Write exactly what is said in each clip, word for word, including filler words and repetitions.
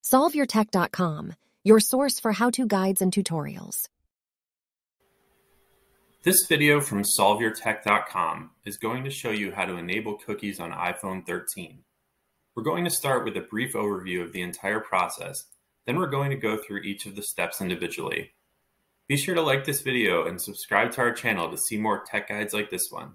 solve your tech dot com, your source for how-to guides and tutorials. This video from solve your tech dot com is going to show you how to enable cookies on iPhone thirteen. We're going to start with a brief overview of the entire process, then we're going to go through each of the steps individually. Be sure to like this video and subscribe to our channel to see more tech guides like this one.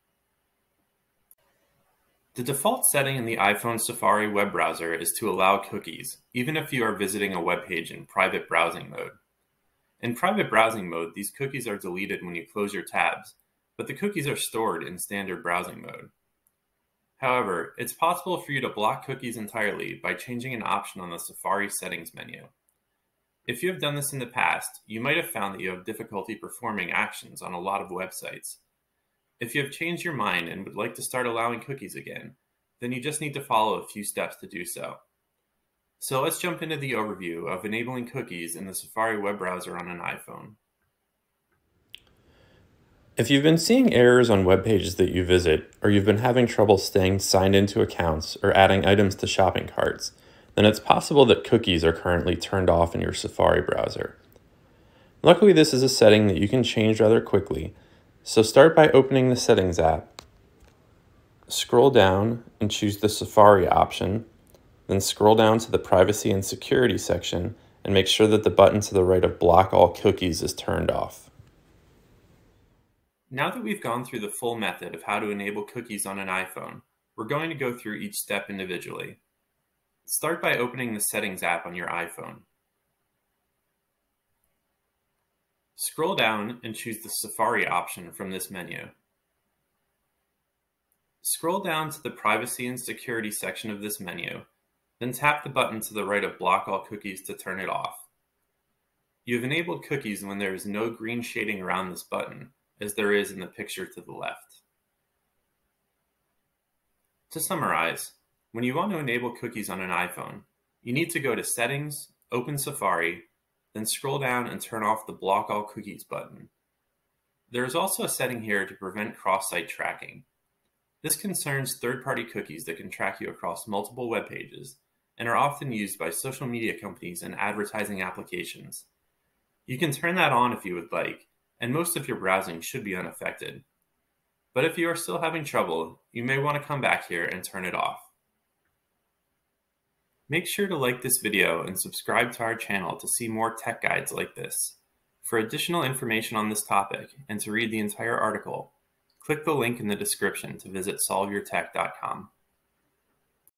The default setting in the iPhone Safari web browser is to allow cookies, even if you are visiting a web page in private browsing mode. In private browsing mode, these cookies are deleted when you close your tabs, but the cookies are stored in standard browsing mode. However, it's possible for you to block cookies entirely by changing an option on the Safari settings menu. If you have done this in the past, you might have found that you have difficulty performing actions on a lot of websites. If you have changed your mind and would like to start allowing cookies again, then you just need to follow a few steps to do so. So let's jump into the overview of enabling cookies in the Safari web browser on an iPhone. If you've been seeing errors on web pages that you visit, or you've been having trouble staying signed into accounts or adding items to shopping carts, then it's possible that cookies are currently turned off in your Safari browser. Luckily, this is a setting that you can change rather quickly, so start by opening the Settings app, scroll down and choose the Safari option, then scroll down to the Privacy and Security section and make sure that the button to the right of Block All Cookies is turned off. Now that we've gone through the full method of how to enable cookies on an iPhone, we're going to go through each step individually. Start by opening the Settings app on your iPhone. Scroll down and choose the Safari option from this menu. Scroll down to the Privacy and Security section of this menu, then tap the button to the right of Block All Cookies to turn it off. You have enabled cookies when there is no green shading around this button, as there is in the picture to the left. To summarize, when you want to enable cookies on an iPhone, you need to go to Settings, open Safari, then scroll down and turn off the Block All Cookies button. There is also a setting here to prevent cross-site tracking. This concerns third-party cookies that can track you across multiple web pages and are often used by social media companies and advertising applications. You can turn that on if you would like, and most of your browsing should be unaffected. But if you are still having trouble, you may want to come back here and turn it off. Make sure to like this video and subscribe to our channel to see more tech guides like this. For additional information on this topic and to read the entire article, click the link in the description to visit solve your tech dot com.